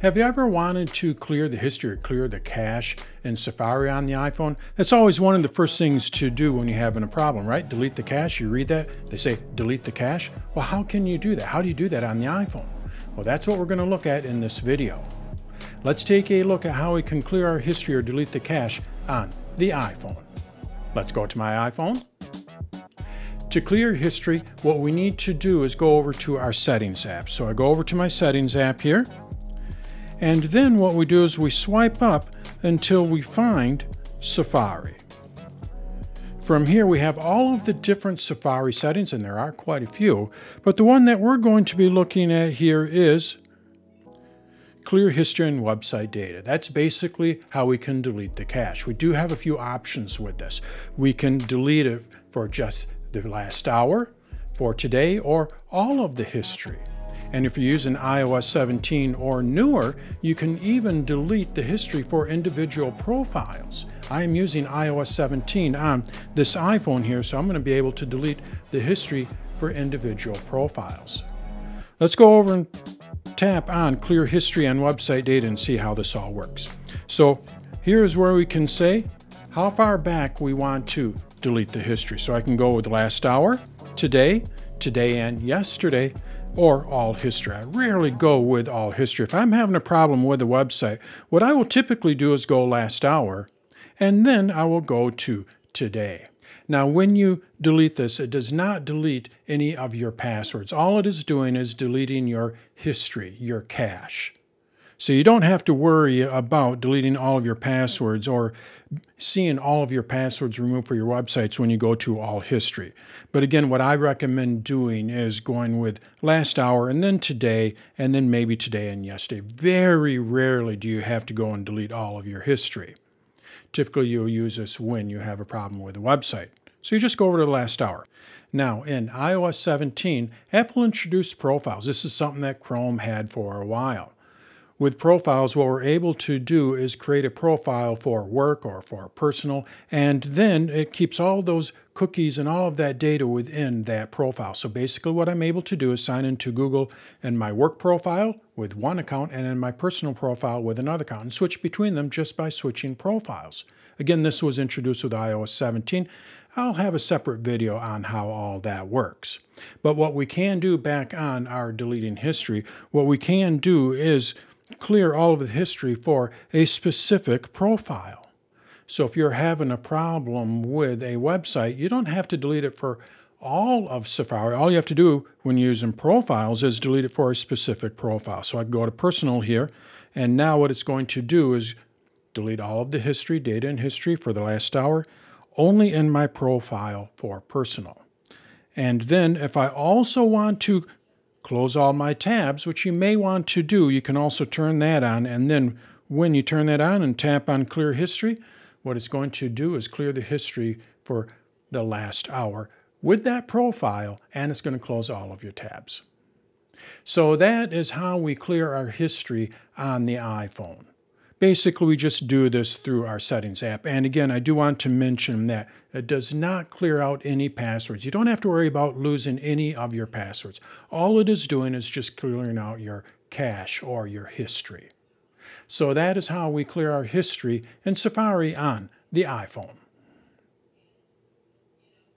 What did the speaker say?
Have you ever wanted to clear the history or clear the cache in Safari on the iPhone? That's always one of the first things to do when you're having a problem, right? Delete the cache. You read that, they say delete the cache. Well, how can you do that? How do you do that on the iPhone? Well, that's what we're going to look at in this video. Let's take a look at how we can clear our history or delete the cache on the iPhone. Let's go to my iPhone. To clear history, what we need to do is go over to our Settings app. So I go over to my Settings app here. And then what we do is we swipe up until we find Safari. From here we have all of the different Safari settings, and there are quite a few, but the one that we're going to be looking at here is Clear History and Website Data. That's basically how we can delete the cache. We do have a few options with this. We can delete it for just the last hour, for today, or all of the history. And if you're using iOS 17 or newer, you can even delete the history for individual profiles. I am using iOS 17 on this iPhone here, so I'm going to be able to delete the history for individual profiles. Let's go over and tap on Clear History and Website Data and see how this all works. So here's where we can say how far back we want to delete the history. So I can go with the last hour, today, today and yesterday, or all history. I rarely go with all history. If I'm having a problem with a website, what I will typically do is go last hour, and then I will go to today. Now, when you delete this, it does not delete any of your passwords. All it is doing is deleting your history, your cache. So you don't have to worry about deleting all of your passwords or seeing all of your passwords removed for your websites when you go to all history. But again, what I recommend doing is going with last hour and then today and then maybe today and yesterday. Very rarely do you have to go and delete all of your history. Typically, you'll use this when you have a problem with a website. So you just go over to the last hour. Now, in iOS 17, Apple introduced profiles. This is something that Chrome had for a while. With profiles, what we're able to do is create a profile for work or for personal, and then it keeps all those cookies and all of that data within that profile. So basically what I'm able to do is sign into Google in my work profile with one account and in my personal profile with another account, and switch between them just by switching profiles. Again, this was introduced with iOS 17. I'll have a separate video on how all that works. But what we can do back on our deleting history, what we can do is clear all of the history for a specific profile. So if you're having a problem with a website, you don't have to delete it for all of Safari. All you have to do when using profiles is delete it for a specific profile. So I can go to personal here, and now what it's going to do is delete all of the history, data and history for the last hour, only in my profile for personal. And then if I also want to close all my tabs, which you may want to do, you can also turn that on, and then when you turn that on and tap on Clear History, what it's going to do is clear the history for the last hour with that profile, and it's going to close all of your tabs. So that is how we clear our history on the iPhone. Basically, we just do this through our Settings app. And again, I do want to mention that it does not clear out any passwords. You don't have to worry about losing any of your passwords. All it is doing is just clearing out your cache or your history. So that is how we clear our history in Safari on the iPhone.